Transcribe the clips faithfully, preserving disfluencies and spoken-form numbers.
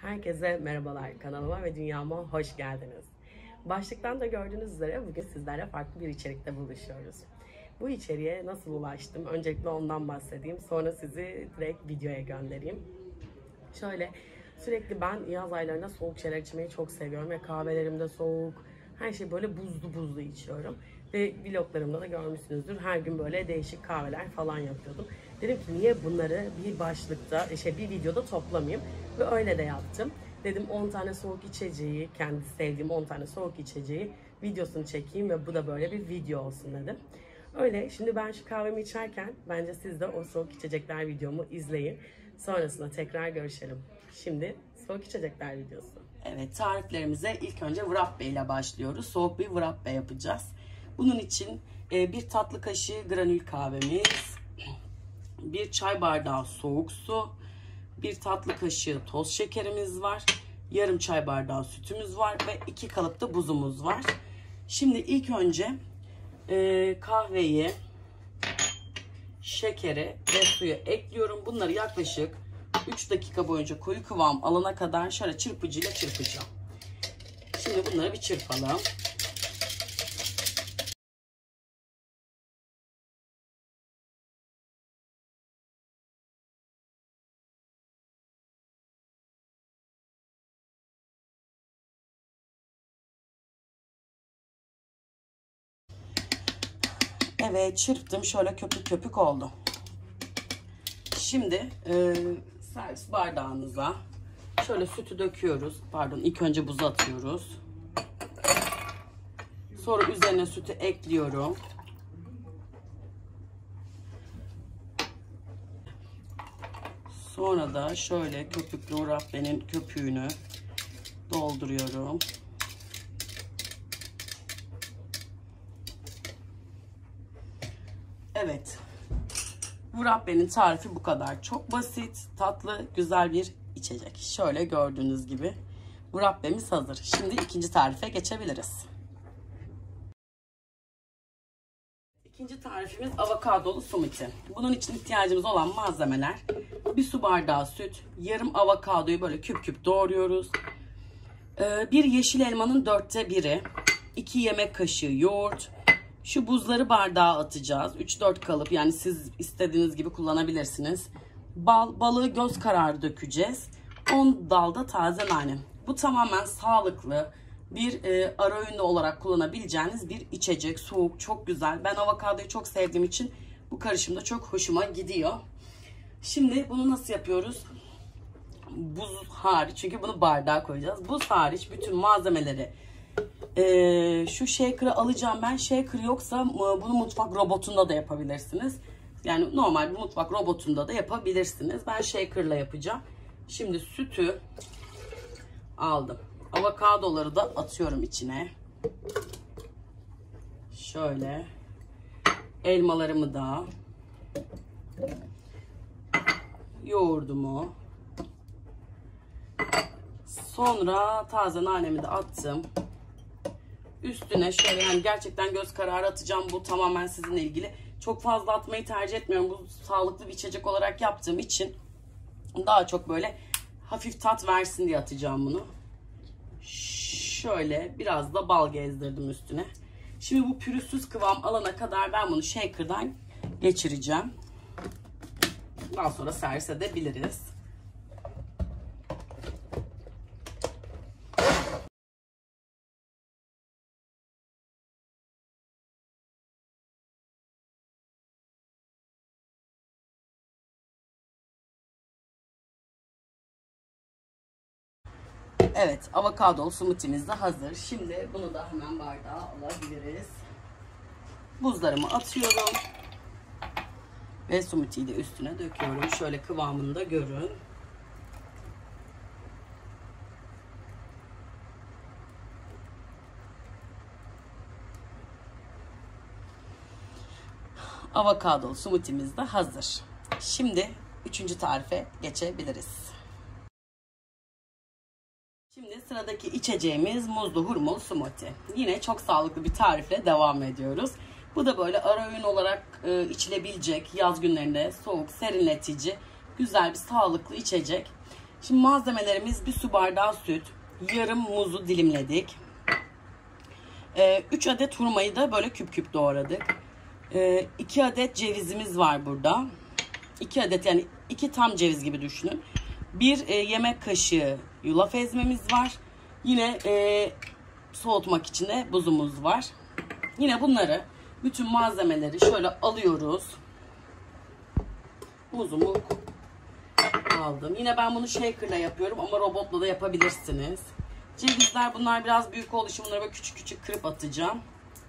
Herkese merhabalar, kanalıma ve dünyama hoş geldiniz. Başlıktan da gördüğünüz üzere bugün sizlerle farklı bir içerikte buluşuyoruz. Bu içeriğe nasıl ulaştım? Öncelikle ondan bahsedeyim. Sonra sizi direkt videoya göndereyim. Şöyle, sürekli ben yaz aylarında soğuk şeyler içmeyi çok seviyorum ve kahvelerimde soğuk, her şey böyle buzlu buzlu içiyorum. Ve vloglarımda da görmüşsünüzdür. Her gün böyle değişik kahveler falan yapıyordum. Dedim ki niye bunları bir başlıkta, işte bir videoda toplamayayım? Ve öyle de yaptım. Dedim on tane soğuk içeceği, kendi sevdiğim on tane soğuk içeceği videosunu çekeyim ve bu da böyle bir video olsun dedim. Öyle, şimdi ben şu kahvemi içerken bence siz de o soğuk içecekler videomu izleyin. Sonrasında tekrar görüşelim. Şimdi soğuk içecekler videosu. Evet, tariflerimize ilk önce wrapbe ile başlıyoruz. Soğuk bir wrapbe yapacağız. Bunun için bir tatlı kaşığı granül kahvemiz, bir çay bardağı soğuk su, bir tatlı kaşığı toz şekerimiz var, yarım çay bardağı sütümüz var ve iki kalıp da buzumuz var. Şimdi ilk önce kahveyi, şekeri ve suyu ekliyorum. Bunları yaklaşık üç dakika boyunca koyu kıvam alana kadar şöyle çırpıcıyla çırpacağım. Şimdi bunları bir çırpalım. Evet, çırptım. Şöyle köpük köpük oldu. Şimdi e, servis bardağınıza şöyle sütü döküyoruz. Pardon, ilk önce buzu atıyoruz. Sonra üzerine sütü ekliyorum. Sonra da şöyle köpüklü wrapbe'nin köpüğünü dolduruyorum. Evet. Wrapbe'nin tarifi bu kadar. Çok basit, tatlı, güzel bir içecek. Şöyle gördüğünüz gibi wrapbe'miz hazır. Şimdi ikinci tarife geçebiliriz. İkinci tarifimiz avokadolu smoothie. Bunun için ihtiyacımız olan malzemeler: bir su bardağı süt, yarım avokadoyu böyle küp küp doğruyoruz. Bir yeşil elmanın dörtte biri, iki yemek kaşığı yoğurt. Şu buzları bardağa atacağız. üç dört kalıp, yani siz istediğiniz gibi kullanabilirsiniz. Bal, balığı göz kararı dökeceğiz. on dalda taze nane. Bu tamamen sağlıklı bir e, ara öğünde olarak kullanabileceğiniz bir içecek. Soğuk, çok güzel. Ben avokadoyu çok sevdiğim için bu karışımda çok hoşuma gidiyor. Şimdi bunu nasıl yapıyoruz? Buz hariç, çünkü bunu bardağa koyacağız. Buz hariç bütün malzemeleri Ee, şu shaker'ı alacağım ben. Shaker yoksa bunu mutfak robotunda da yapabilirsiniz. Yani normal bir mutfak robotunda da yapabilirsiniz. Ben shaker'la yapacağım. Şimdi sütü aldım. Avokadoları da atıyorum içine. Şöyle. Elmalarımı da. Yoğurdumu. Sonra taze nanemi de attım. Üstüne şöyle, yani gerçekten göz kararı atacağım. Bu tamamen sizinle ilgili. Çok fazla atmayı tercih etmiyorum. Bu sağlıklı bir içecek olarak yaptığım için daha çok böyle hafif tat versin diye atacağım bunu. Şöyle biraz da bal gezdirdim üstüne. Şimdi bu pürüzsüz kıvam alana kadar ben bunu shaker'dan geçireceğim. Daha sonra servis edebiliriz. Evet, avokadolu smoothie'miz de hazır. Şimdi bunu da hemen bardağa alabiliriz. Buzlarımı atıyorum. Ve smoothie'yi de üstüne döküyorum. Şöyle kıvamını da görün. Avokadolu smoothie'miz de hazır. Şimdi üçüncü tarife geçebiliriz. Şimdi sıradaki içeceğimiz muzlu hurmalı smoothie. Yine çok sağlıklı bir tarifle devam ediyoruz. Bu da böyle ara öğün olarak e, içilebilecek, yaz günlerinde soğuk, serinletici, güzel bir sağlıklı içecek. Şimdi malzemelerimiz: bir su bardağı süt, yarım muzu dilimledik. üç adet hurmayı da böyle küp küp doğradık. iki adet cevizimiz var burada. iki adet, yani iki tam ceviz gibi düşünün. bir yemek kaşığı yulaf ezmemiz var. Yine e, soğutmak için de buzumuz var. Yine bunları, bütün malzemeleri şöyle alıyoruz. Muzumu aldım. Yine ben bunu shaker'la yapıyorum ama robotla da yapabilirsiniz. Cevizler, bunlar biraz büyük olduğu için bunları böyle küçük küçük kırıp atacağım.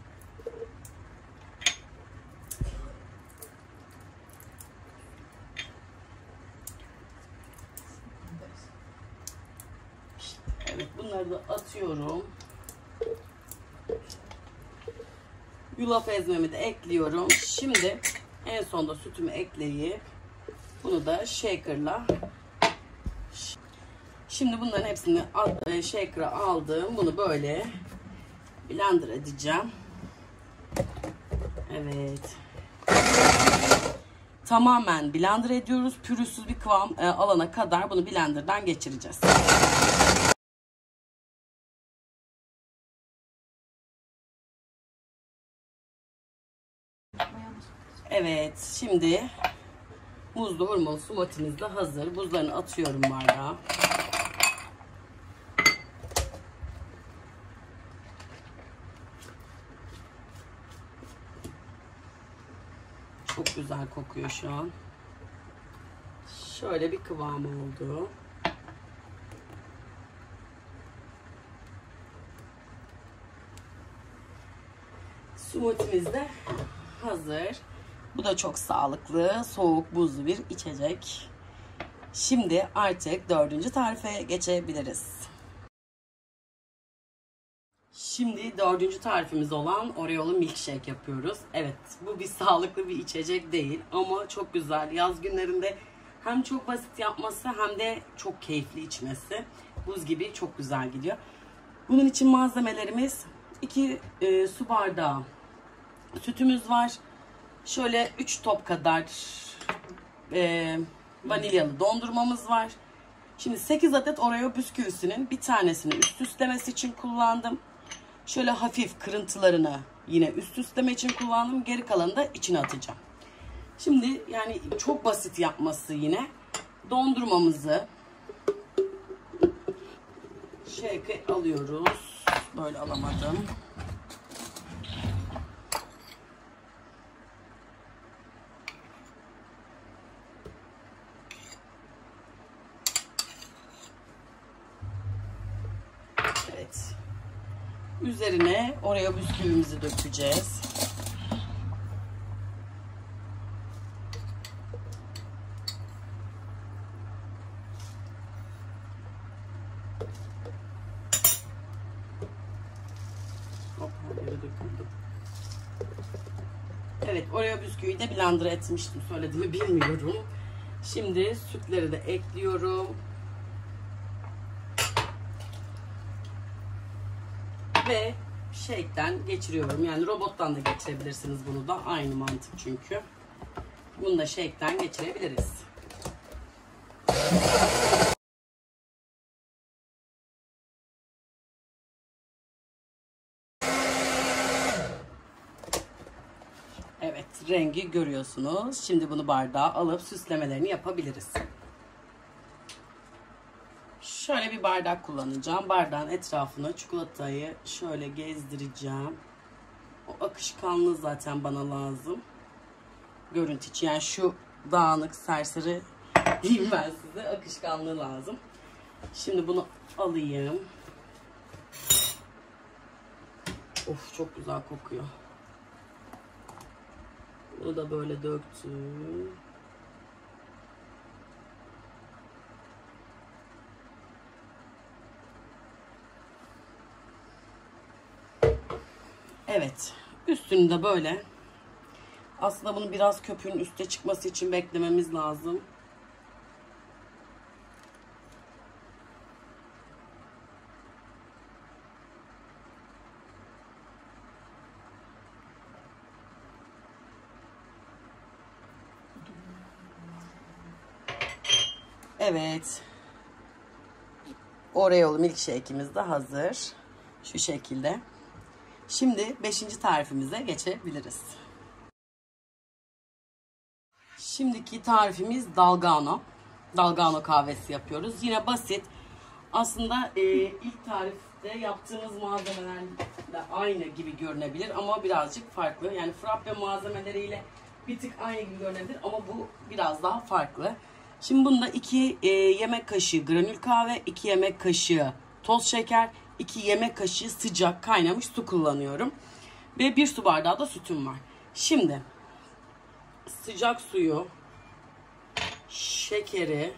Evet, bunları da atıyorum. Yulaf ezmemi de ekliyorum. Şimdi en sonda sütümü ekleyip bunu da shaker'la, şimdi bunların hepsini shaker'a aldım. Bunu böyle blender edeceğim. Evet. Tamamen blender ediyoruz. Pürüzsüz bir kıvam alana kadar bunu blenderdan geçireceğiz. Evet, şimdi muzlu hurmalı smoothie'miz de hazır. Buzlarını atıyorum bardağa. Çok güzel kokuyor şu an. Şöyle bir kıvam oldu. Smoothie'miz de hazır. Bu da çok sağlıklı, soğuk, buzlu bir içecek. Şimdi artık dördüncü tarife geçebiliriz. Şimdi dördüncü tarifimiz olan Oreo'lu milkshake yapıyoruz. Evet, bu bir sağlıklı bir içecek değil ama çok güzel. Yaz günlerinde hem çok basit yapması hem de çok keyifli içmesi. Buz gibi çok güzel gidiyor. Bunun için malzemelerimiz: iki e, su bardağı sütümüz var. Şöyle üç top kadar e, vanilyalı dondurmamız var. Şimdi sekiz adet Oreo bisküvisinin bir tanesini üst üstlemesi için kullandım. Şöyle hafif kırıntılarını yine üst üstleme için kullandım. Geri kalanını da içine atacağım. Şimdi yani çok basit yapması yine. Dondurmamızı shake alıyoruz. Böyle alamadım. Evet. Üzerine Oreo bisküvimizi dökeceğiz. Evet, Oreo bisküviyi de blender etmiştim. Söylediğimi bilmiyorum. Şimdi sütleri de ekliyorum. Ve shake'den geçiriyorum. Yani robottan da geçirebilirsiniz bunu da. Aynı mantık çünkü. Bunu da shake'den geçirebiliriz. Evet, rengi görüyorsunuz. Şimdi bunu bardağa alıp süslemelerini yapabiliriz. Şöyle bir bardak kullanacağım. Bardağın etrafına çikolatayı şöyle gezdireceğim. O akışkanlığı zaten bana lazım. Görüntü için. Yani şu dağınık, serseri diyeyim ben size. Akışkanlığı lazım. Şimdi bunu alayım. Of, çok güzel kokuyor. Bunu da böyle döktüm. Evet. Üstünü de böyle. Aslında bunu biraz köpüğün üste çıkması için beklememiz lazım. Evet. Oreo'lu milkshake'imiz de hazır. Şu şekilde. Şimdi beşinci tarifimize geçebiliriz. Şimdiki tarifimiz Dalgona. Dalgona kahvesi yapıyoruz. Yine basit. Aslında e, ilk tarifte yaptığımız malzemelerle aynı gibi görünebilir ama birazcık farklı. Yani frappe malzemeleriyle bir tık aynı gibi görünebilir ama bu biraz daha farklı. Şimdi bunda iki e, yemek kaşığı granül kahve, iki yemek kaşığı toz şeker, iki yemek kaşığı sıcak kaynamış su kullanıyorum. Ve bir su bardağı da sütüm var. Şimdi sıcak suyu, şekeri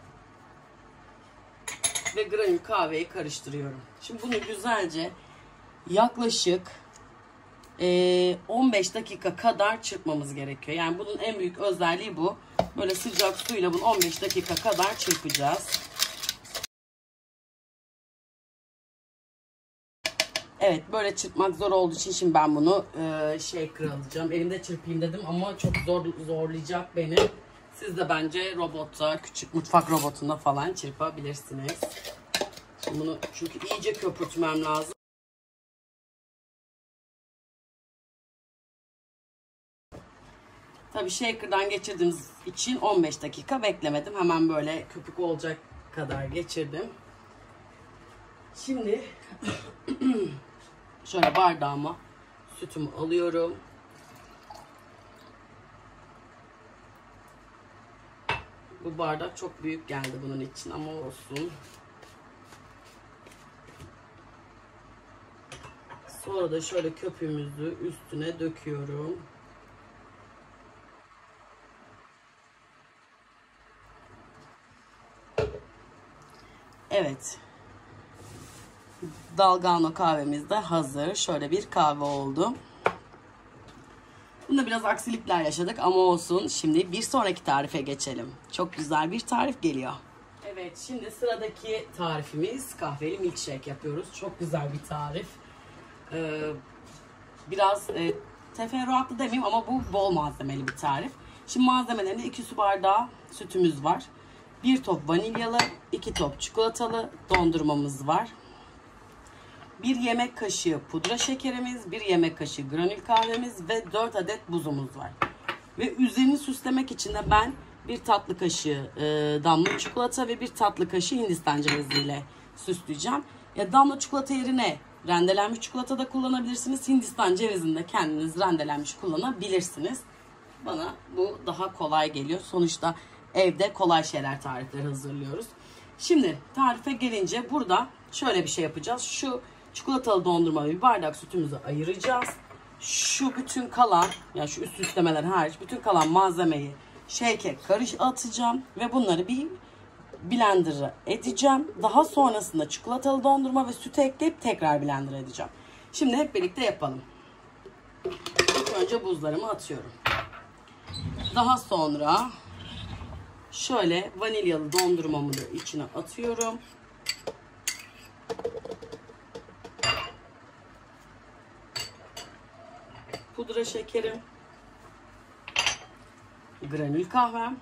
ve granül kahveyi karıştırıyorum. Şimdi bunu güzelce yaklaşık e, on beş dakika kadar çırpmamız gerekiyor. Yani bunun en büyük özelliği bu. Böyle sıcak suyla bunu on beş dakika kadar çırpacağız. Evet, böyle çırpmak zor olduğu için şimdi ben bunu e, şey alacağım. Elimde çırpayım dedim ama çok zor zorlayacak beni. Siz de bence robotta, küçük mutfak robotunda falan çırpabilirsiniz. Şimdi bunu çünkü iyice köpürtmem lazım. Tabii shaker'dan geçirdiğimiz için on beş dakika beklemedim. Hemen böyle köpük olacak kadar geçirdim. Şimdi şöyle bardağıma sütümü alıyorum. Bu bardak çok büyük geldi bunun için ama olsun. Sonra da şöyle köpüğümüzü üstüne döküyorum. Evet. Dalgona kahvemiz de hazır. Şöyle bir kahve oldu. Bunda biraz aksilikler yaşadık ama olsun. Şimdi bir sonraki tarife geçelim. Çok güzel bir tarif geliyor. Evet, şimdi sıradaki tarifimiz kahveli milkshake yapıyoruz. Çok güzel bir tarif. Ee, biraz e, teferruatlı demeyeyim ama bu bol malzemeli bir tarif. Şimdi malzemelerinde iki su bardağı sütümüz var. bir top vanilyalı, iki top çikolatalı dondurmamız var. bir yemek kaşığı pudra şekerimiz, bir yemek kaşığı granül kahvemiz ve dört adet buzumuz var. Ve üzerini süslemek için de ben bir tatlı kaşığı e, damla çikolata ve bir tatlı kaşığı Hindistan ceviziyle süsleyeceğim. Ya damla çikolata yerine rendelenmiş çikolata da kullanabilirsiniz. Hindistan cevizini de kendiniz rendelenmiş kullanabilirsiniz. Bana bu daha kolay geliyor. Sonuçta evde kolay şeyler, tarifleri hazırlıyoruz. Şimdi tarife gelince burada şöyle bir şey yapacağız. Şu çikolatalı dondurma ve bir bardak sütümüzü ayıracağız. Şu bütün kalan, yani şu üst süslemeler hariç bütün kalan malzemeyi shake'e karış atacağım ve bunları bir blender'a edeceğim. Daha sonrasında çikolatalı dondurma ve sütü ekleyip tekrar blender edeceğim. Şimdi hep birlikte yapalım. İlk önce buzlarımı atıyorum. Daha sonra şöyle vanilyalı dondurmamı da içine atıyorum. Pudra şekerim, granül kahvem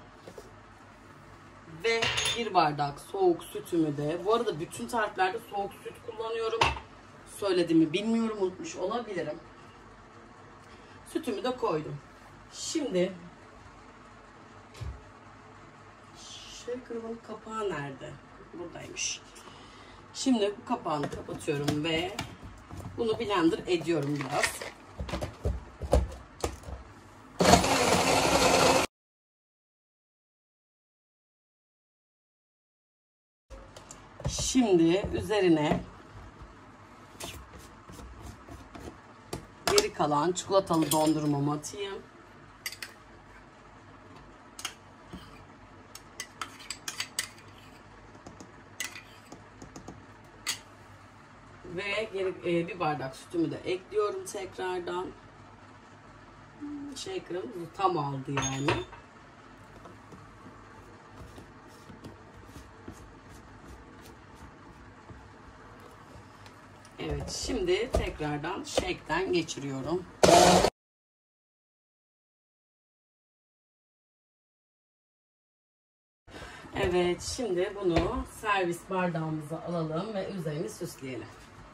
ve bir bardak soğuk sütümü de, bu arada bütün tariflerde soğuk süt kullanıyorum. Söylediğimi bilmiyorum, unutmuş olabilirim. Sütümü de koydum. Şimdi shaker'ın kapağı nerede? Buradaymış. Şimdi bu kapağını kapatıyorum ve bunu blender ediyorum biraz. Şimdi üzerine geri kalan çikolatalı dondurmamı atayım. Ve geri, e, bir bardak sütümü de ekliyorum tekrardan. Shaker'ım tam aldı yani. Evet, şimdi tekrardan shake'den geçiriyorum. Evet, Evet, şimdi bunu servis bardağımıza alalım ve üzerini süsleyelim.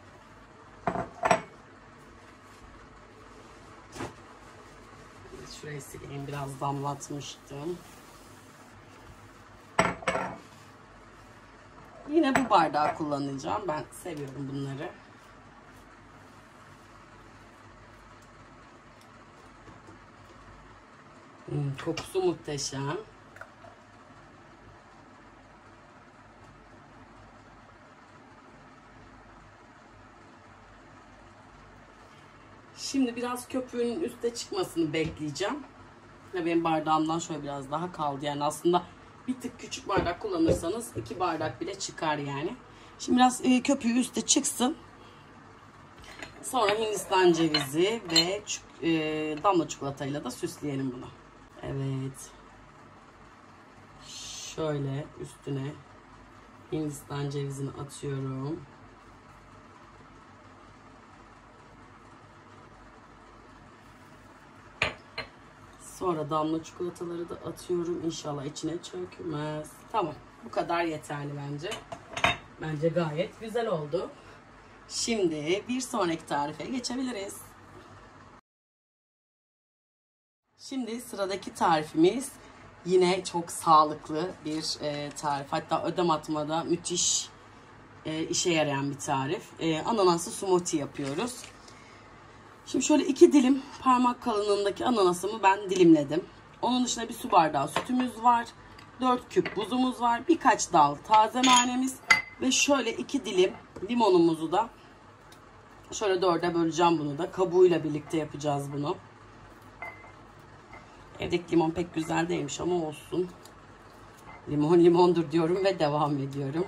Şurayı sileyim, biraz damlatmıştım. Yine bu bardağı kullanacağım. Ben seviyorum bunları. Hmm, kokusu muhteşem. Şimdi biraz köpüğünün üste çıkmasını bekleyeceğim. Ve benim bardağımdan şöyle biraz daha kaldı. Yani aslında bir tık küçük bardak kullanırsanız iki bardak bile çıkar yani. Şimdi biraz e, köpüğü üste çıksın. Sonra Hindistan cevizi ve e, damla çikolatayla da süsleyelim bunu. Evet. Şöyle üstüne Hindistan cevizini atıyorum. Sonra damla çikolataları da atıyorum. İnşallah içine çökmez. Tamam. Bu kadar yeterli bence. Bence gayet güzel oldu. Şimdi bir sonraki tarife geçebiliriz. Şimdi sıradaki tarifimiz yine çok sağlıklı bir e, tarif. Hatta ödem atmada müthiş e, işe yarayan bir tarif. E, ananaslı smoothie yapıyoruz. Şimdi şöyle iki dilim parmak kalınlığındaki ananasımı ben dilimledim. Onun dışında bir su bardağı sütümüz var. dört küp buzumuz var. Birkaç dal taze nanemiz. Ve şöyle iki dilim limonumuzu da şöyle dörde böleceğim bunu da. Kabuğuyla birlikte yapacağız bunu. Evdeki limon pek güzel değilmiş ama olsun. Limon limondur diyorum ve devam ediyorum.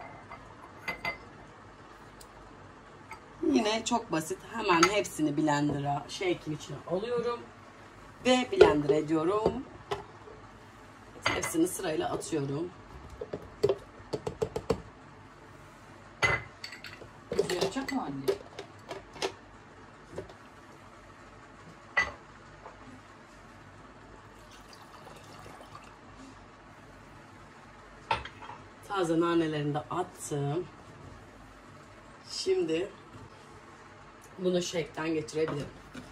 Yine çok basit. Hemen hepsini blender'a, shake'in içine alıyorum. Ve blender ediyorum. Hepsini sırayla atıyorum. Yarayacak mı anne? Taze nanelerini de attım. Şimdi bunu shake'ten geçirebilirim.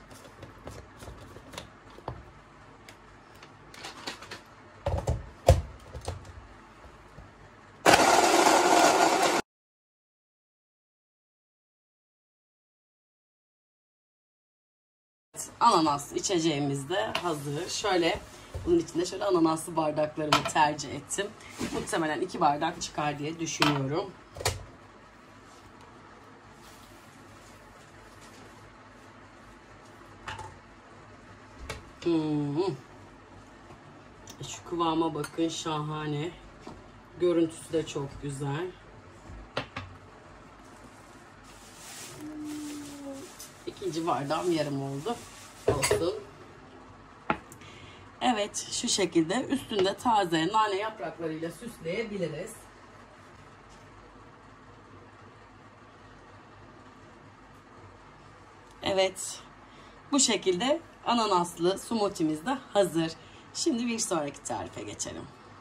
Ananaslı içeceğimiz de hazır. Şöyle bunun içinde şöyle ananaslı bardaklarımı tercih ettim. Muhtemelen iki bardak çıkar diye düşünüyorum. Hmm. Şu kıvama bakın, şahane. Görüntüsü de çok güzel. İkinci bardağım yarım oldu. Olsun. Evet, şu şekilde üstünde taze nane yapraklarıyla süsleyebiliriz. Evet, bu şekilde ananaslı smoothie'miz de hazır. Şimdi bir sonraki tarife geçelim.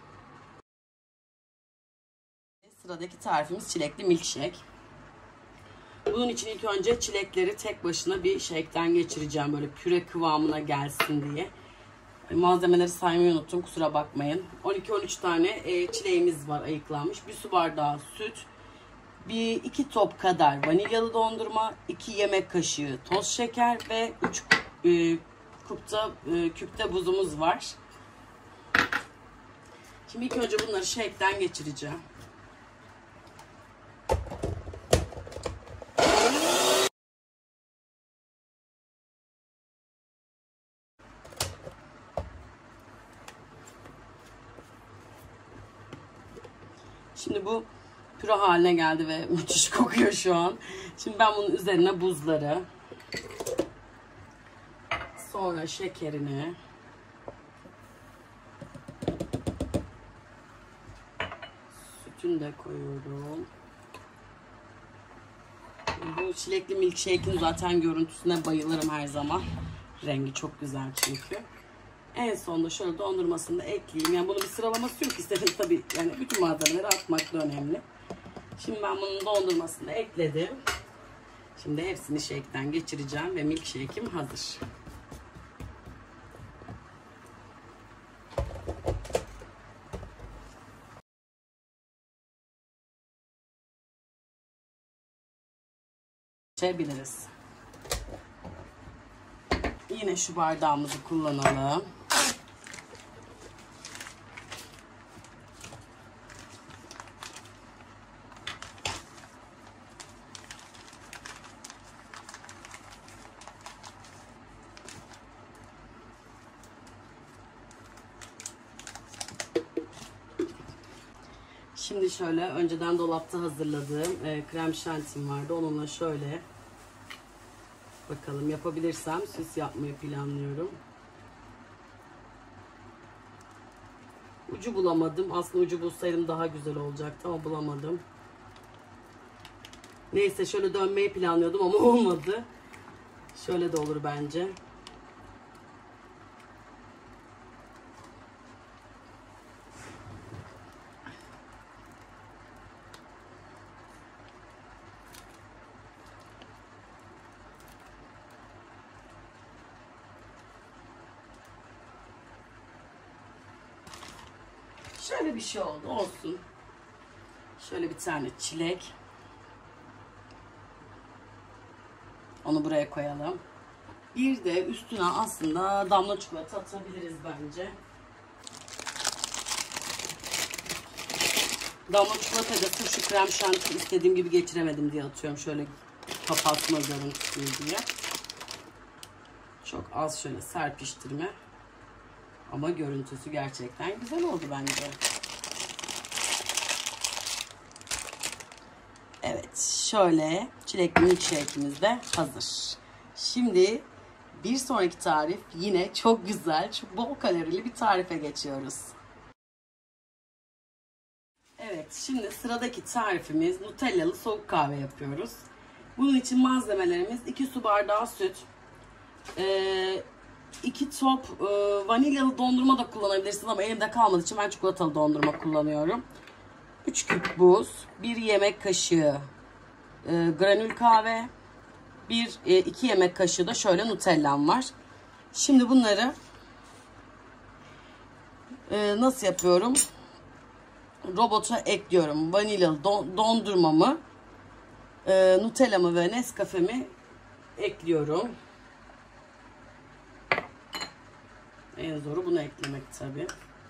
Sıradaki tarifimiz çilekli milkshake. Bunun için ilk önce çilekleri tek başına bir shake'ten geçireceğim. Böyle püre kıvamına gelsin diye. Malzemeleri saymayı unuttum, kusura bakmayın. on iki on üç tane e, çileğimiz var ayıklanmış. Bir su bardağı süt. Bir iki top kadar vanilyalı dondurma. iki yemek kaşığı toz şeker ve üç e, kupta, e, küpte buzumuz var. Şimdi ilk önce bunları shake'ten geçireceğim. Şimdi bu püre haline geldi ve müthiş kokuyor şu an. Şimdi ben bunun üzerine buzları, sonra şekerini, sütünü de koyuyorum. Bu çilekli milkshake'in zaten görüntüsüne bayılırım her zaman. Rengi çok güzel çünkü. En sonunda şöyle dondurmasını da ekleyeyim. Yani bunun bir sıralaması yok, istedim tabii. Yani bütün malzemeleri atmak da önemli. Şimdi ben bunun dondurmasını ekledim. Şimdi hepsini shake'ten geçireceğim ve milkshake'im hazır. Biliriz. Yine şu bardağımızı kullanalım. Şimdi şöyle önceden dolapta hazırladığım e, krem şantim vardı. Onunla şöyle bakalım yapabilirsem süs yapmayı planlıyorum. Ucu bulamadım. Aslında ucu bulsaydım daha güzel olacaktı ama bulamadım. Neyse şöyle dönmeyi planlıyordum ama olmadı. Şöyle de olur bence. Şöyle bir şey oldu, olsun. Şöyle bir tane çilek. Onu buraya koyalım. Bir de üstüne aslında damla çikolata atabiliriz bence. Damla çikolatayı da sırf şu krem şanti istediğim gibi geçiremedim diye atıyorum. Şöyle kapatma görüntüsü diye. Çok az şöyle serpiştirme. Ama görüntüsü gerçekten güzel oldu bence. Evet, şöyle çilekli milkshake'imiz de hazır. Şimdi bir sonraki tarif yine çok güzel, çok bol kalorili bir tarife geçiyoruz. Evet, şimdi sıradaki tarifimiz Nutellalı soğuk kahve yapıyoruz. Bunun için malzemelerimiz iki su bardağı süt, iki top vanilyalı dondurma da kullanabilirsiniz ama elimde kalmadığı için ben çikolatalı dondurma kullanıyorum. üç küp buz, bir yemek kaşığı granül kahve, bir iki yemek kaşığı da şöyle Nutella'm var. Şimdi bunları nasıl yapıyorum? Robota ekliyorum. Vanilyalı dondurmamı, Nutella'mı ve Nescafe'mi ekliyorum. En zoru bunu eklemek tabii.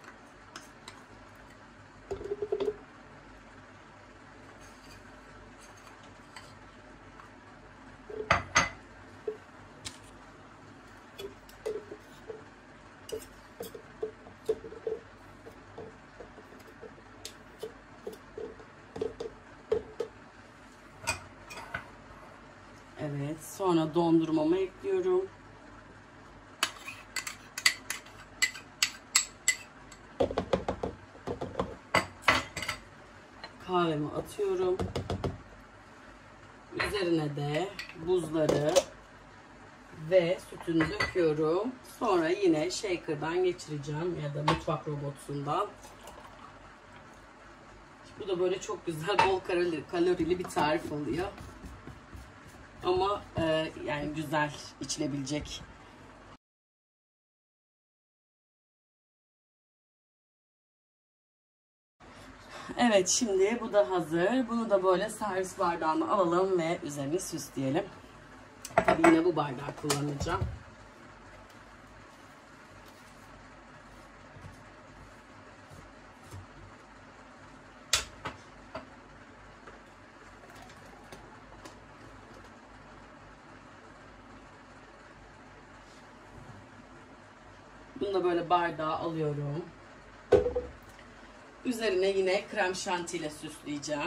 Evet, sonra dondurmamı ekliyorum. Kahvemi atıyorum. Üzerine de buzları ve sütünü döküyorum. Sonra yine shaker'dan geçireceğim ya da mutfak robotundan. Bu da böyle çok güzel bol kalorili, kalorili bir tarif oluyor. Ama e, yani güzel içilebilecek. Evet, şimdi bu da hazır. Bunu da böyle servis bardağına alalım ve üzerini süsleyelim. Tabii yine bu bardağı kullanacağım. Bunu da böyle bardağa alıyorum. Üzerine yine krem şanti ile süsleyeceğim.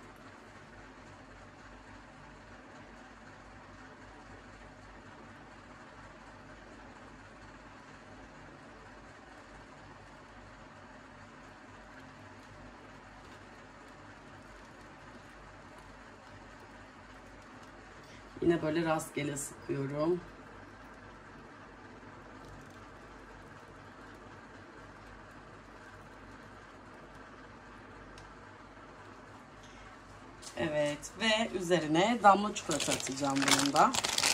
Yine böyle rastgele sıkıyorum. ve üzerine damla çikolata atacağım bunun da.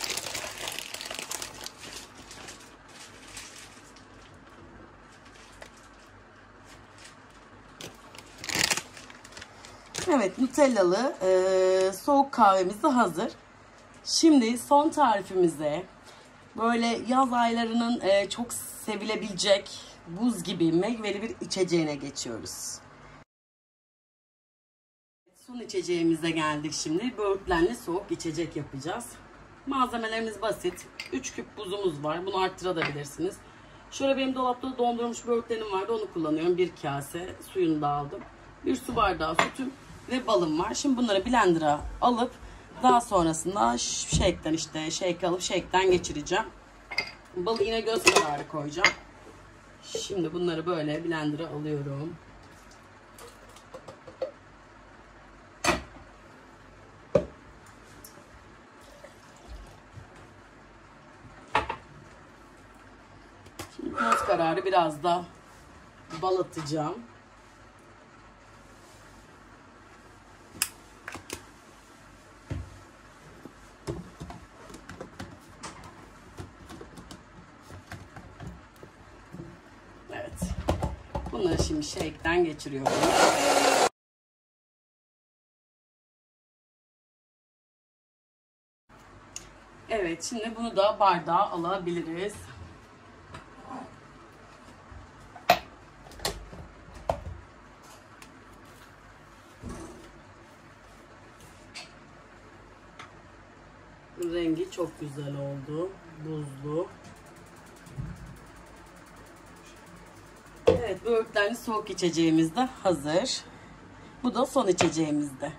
Evet, Nutellalı e, soğuk kahvemiz de hazır. Şimdi son tarifimize böyle yaz aylarının e, çok sevilebilecek buz gibi meyveli bir içeceğine geçiyoruz. Son içeceğimize geldik şimdi. Böğürtlenli soğuk içecek yapacağız. Malzemelerimiz basit. üç küp buzumuz var. Bunu arttırabilirsiniz. Şöyle benim dolapta dondurulmuş böğürtlenim vardı. Onu kullanıyorum. Bir kase suyunu da aldım. Bir su bardağı sütüm ve balım var. Şimdi bunları blender'a alıp daha sonrasında shake'den işte shake alıp shake'den geçireceğim. Balı yine göz kararı koyacağım. Şimdi bunları böyle blender'a alıyorum. Şimdi göz kararı biraz da bal atacağım. Evet. Bunları şimdi shake'den geçiriyorum. Evet, şimdi bunu da bardağa alabiliriz. Rengi çok güzel oldu. Buzlu. Evet, böğürtlenli soğuk içeceğimiz de hazır. Bu da son içeceğimiz de.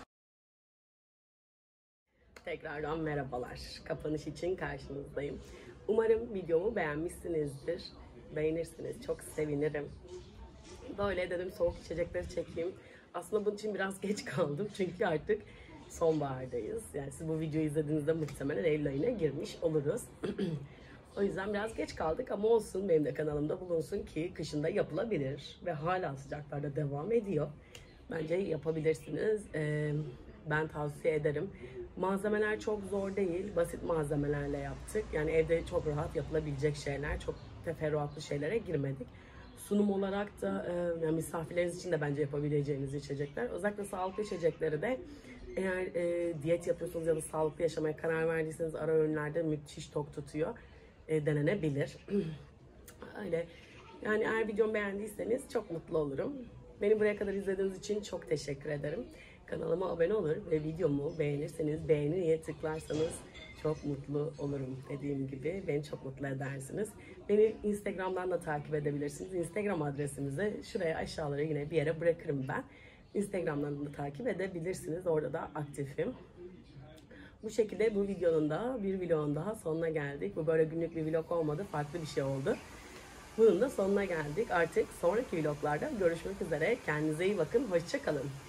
Tekrardan merhabalar. Kapanış için karşınızdayım. Umarım videomu beğenmişsinizdir. Beğenirsiniz. Çok sevinirim. Böyle dedim soğuk içecekleri çekeyim. Aslında bunun için biraz geç kaldım. Çünkü artık sonbahardayız. Yani siz bu videoyu izlediğinizde muhtemelen Eylül ayına girmiş oluruz. O yüzden biraz geç kaldık ama olsun, benim de kanalımda bulunsun ki kışında yapılabilir. Ve hala sıcaklarda devam ediyor. Bence yapabilirsiniz. Ee, ben tavsiye ederim. Malzemeler çok zor değil. Basit malzemelerle yaptık. Yani evde çok rahat yapılabilecek şeyler. Çok teferruatlı şeylere girmedik. Sunum olarak da e, yani misafirleriniz için de bence yapabileceğiniz içecekler. Özellikle sağlıklı içecekleri de eğer e, diyet yapıyorsunuz ya da sağlıklı yaşamaya karar verdiyseniz ara öğünlerde müthiş tok tutuyor. E, denenebilir. Öyle. Yani eğer videomu beğendiyseniz çok mutlu olurum. Beni buraya kadar izlediğiniz için çok teşekkür ederim. Kanalıma abone olur ve videomu beğenirseniz, beğeniye tıklarsanız çok mutlu olurum. Dediğim gibi beni çok mutlu edersiniz. Beni Instagram'dan da takip edebilirsiniz. Instagram adresimizi şuraya aşağılara yine bir yere bırakırım ben. Instagram'dan da takip edebilirsiniz. Orada da aktifim. Bu şekilde bu videonun da bir vlogun daha sonuna geldik. Bu böyle günlük bir vlog olmadı. Farklı bir şey oldu. Bunun da sonuna geldik. Artık sonraki vloglarda görüşmek üzere. Kendinize iyi bakın. Hoşça kalın.